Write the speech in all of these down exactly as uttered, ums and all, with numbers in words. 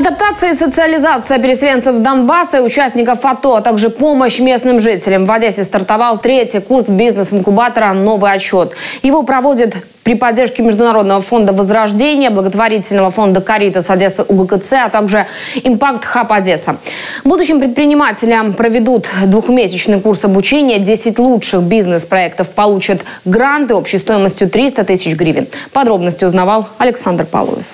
Адаптация и социализация переселенцев с Донбасса и участников АТО, а также помощь местным жителям. В Одессе стартовал третий курс бизнес-инкубатора «Новый отчет». Его проводят при поддержке Международного фонда возрождения, благотворительного фонда «Каритас Одесса УГКЦ», а также «Импакт Хаб Одесса». Будущим предпринимателям проведут двухмесячный курс обучения. десять лучших бизнес-проектов получат гранты общей стоимостью триста тысяч гривен. Подробности узнавал Александр Павлов.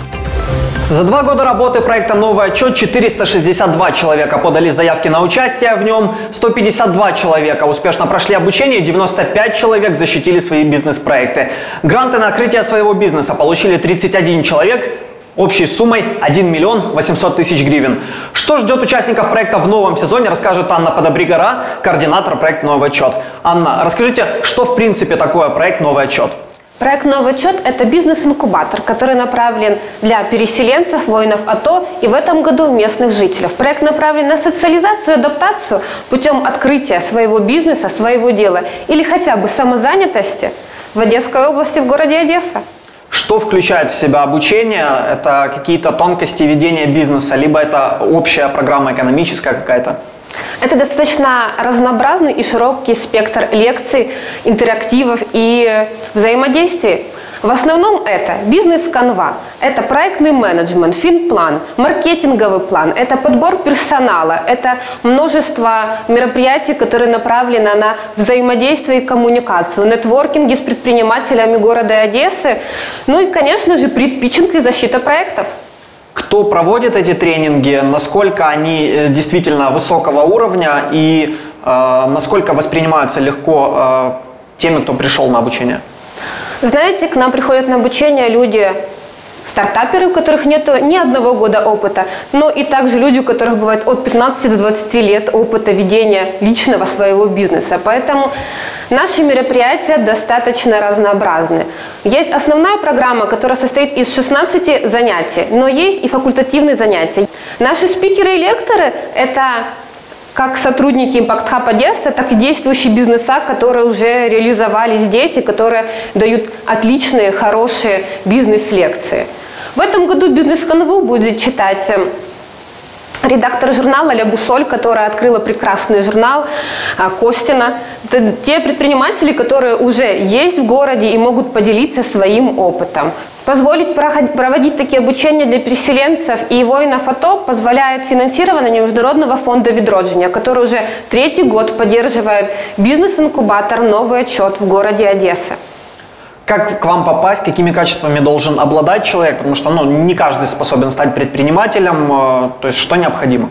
За два года работы проекта «Новый отчет» четыреста шестьдесят два человека подали заявки на участие в нем, сто пятьдесят два человека успешно прошли обучение, девяносто пять человек защитили свои бизнес-проекты. Гранты на открытие своего бизнеса получили тридцать один человек, общей суммой один миллион восемьсот тысяч гривен. Что ждет участников проекта в новом сезоне, расскажет Анна Подобригора, координатор проекта «Новый отчет». Анна, расскажите, что в принципе такое проект «Новый отчет»? Проект «Новый отчет» – это бизнес-инкубатор, который направлен для переселенцев, воинов АТО и в этом году местных жителей. Проект направлен на социализацию и адаптацию путем открытия своего бизнеса, своего дела или хотя бы самозанятости в Одесской области, в городе Одесса. Что включает в себя обучение? Это какие-то тонкости ведения бизнеса, либо это общая программа экономическая какая-то? Это достаточно разнообразный и широкий спектр лекций, интерактивов и взаимодействий. В основном это бизнес-канва, это проектный менеджмент, финплан, маркетинговый план, это подбор персонала, это множество мероприятий, которые направлены на взаимодействие и коммуникацию, нетворкинги с предпринимателями города Одессы, ну и, конечно же, предпитчинг и защита проектов. Кто проводит эти тренинги, насколько они действительно высокого уровня и э, насколько воспринимаются легко э, теми, кто пришел на обучение? Знаете, к нам приходят на обучение люди, стартаперы, у которых нет ни одного года опыта, но и также люди, у которых бывает от пятнадцати до двадцати лет опыта ведения личного своего бизнеса. Поэтому наши мероприятия достаточно разнообразны. Есть основная программа, которая состоит из шестнадцати занятий, но есть и факультативные занятия. Наши спикеры и лекторы – это как сотрудники Импакт Хаб Одесса, так и действующие бизнеса, которые уже реализовали здесь и которые дают отличные, хорошие бизнес-лекции. В этом году бизнес-канву будет читать редактор журнала Ля Бусоль, которая открыла прекрасный журнал, Костина. Это те предприниматели, которые уже есть в городе и могут поделиться своим опытом. Позволить проводить такие обучения для переселенцев и воинов АТО позволяет финансирование Международного фонда возрождения, который уже третий год поддерживает бизнес-инкубатор «Новый отчет» в городе Одесса. Как к вам попасть, какими качествами должен обладать человек? Потому что ну, не каждый способен стать предпринимателем. То есть что необходимо?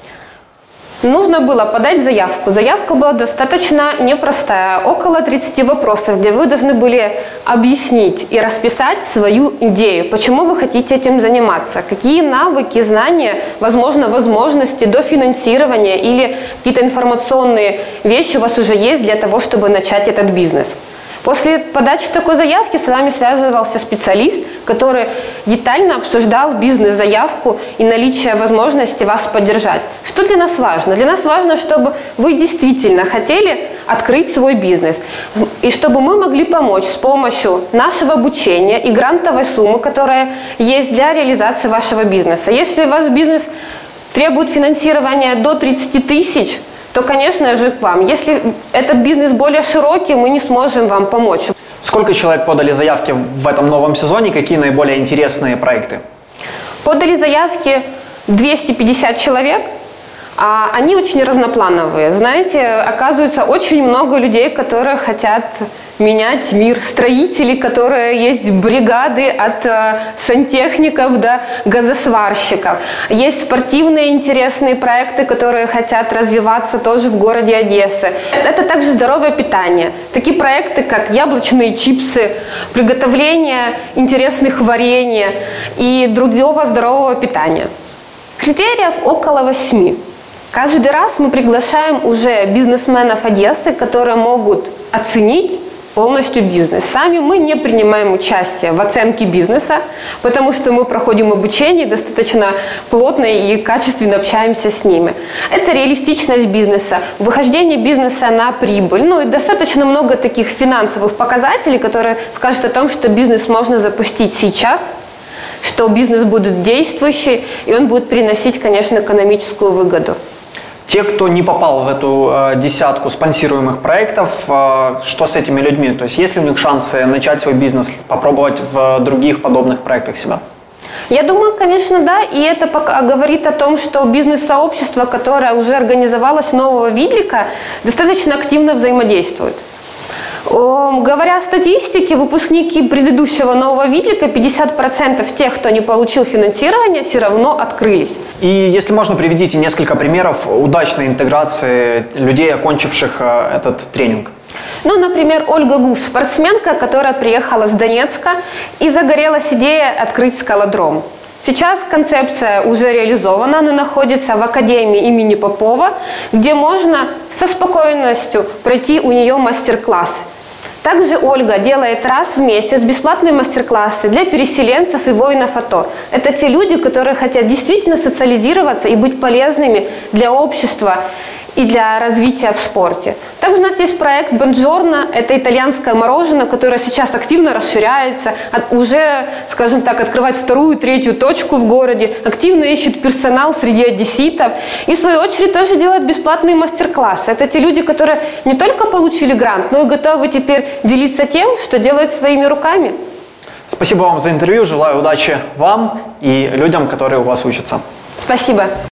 Нужно было подать заявку. Заявка была достаточно непростая, около тридцати вопросов, где вы должны были объяснить и расписать свою идею, почему вы хотите этим заниматься, какие навыки, знания, возможно, возможности до финансирования или какие-то информационные вещи у вас уже есть для того, чтобы начать этот бизнес. После подачи такой заявки с вами связывался специалист, который детально обсуждал бизнес-заявку и наличие возможности вас поддержать. Что для нас важно? Для нас важно, чтобы вы действительно хотели открыть свой бизнес. И чтобы мы могли помочь с помощью нашего обучения и грантовой суммы, которая есть для реализации вашего бизнеса. Если ваш бизнес требует финансирования до тридцати тысяч, то, конечно же, к вам. Если этот бизнес более широкий, мы не сможем вам помочь. Сколько человек подали заявки в этом новом сезоне? Какие наиболее интересные проекты? Подали заявки двести пятьдесят человек. А они очень разноплановые. Знаете, оказывается, очень много людей, которые хотят менять мир. Строители, которые есть бригады от э, сантехников до газосварщиков. Есть спортивные интересные проекты, которые хотят развиваться тоже в городе Одесса. Это также здоровое питание. Такие проекты, как яблочные чипсы, приготовление интересных варенья и другого здорового питания. Критериев около восьми. Каждый раз мы приглашаем уже бизнесменов Одессы, которые могут оценить полностью бизнес. Сами мы не принимаем участие в оценке бизнеса, потому что мы проходим обучение, достаточно плотно и качественно общаемся с ними. Это реалистичность бизнеса, выхождение бизнеса на прибыль, ну и достаточно много таких финансовых показателей, которые скажут о том, что бизнес можно запустить сейчас, что бизнес будет действующий, и он будет приносить, конечно, экономическую выгоду. Те, кто не попал в эту э, десятку спонсируемых проектов, э, что с этими людьми? То есть есть ли у них шансы начать свой бизнес, попробовать в других подобных проектах себя? Я думаю, конечно, да, и это пока говорит о том, что бизнес-сообщество, которое уже организовалось нового Видлика, достаточно активно взаимодействует. Говоря о статистике, выпускники предыдущего нового Видлика, пятьдесят процентов тех, кто не получил финансирование, все равно открылись. И если можно, приведите несколько примеров удачной интеграции людей, окончивших этот тренинг. Ну, например, Ольга Гус, спортсменка, которая приехала с Донецка, и загорелась идея открыть скалодром. Сейчас концепция уже реализована, она находится в Академии имени Попова, где можно со спокойностью пройти у нее мастер-класс. Также Ольга делает раз в месяц бесплатные мастер-классы для переселенцев и воинов АТО. Это те люди, которые хотят действительно социализироваться и быть полезными для общества и для развития в спорте. Также у нас есть проект «Бонджорно». Это итальянское мороженое, которое сейчас активно расширяется, уже, скажем так, открывать вторую, третью точку в городе, активно ищет персонал среди одесситов. И, в свою очередь, тоже делают бесплатные мастер-классы. Это те люди, которые не только получили грант, но и готовы теперь делиться тем, что делают своими руками. Спасибо вам за интервью. Желаю удачи вам и людям, которые у вас учатся. Спасибо.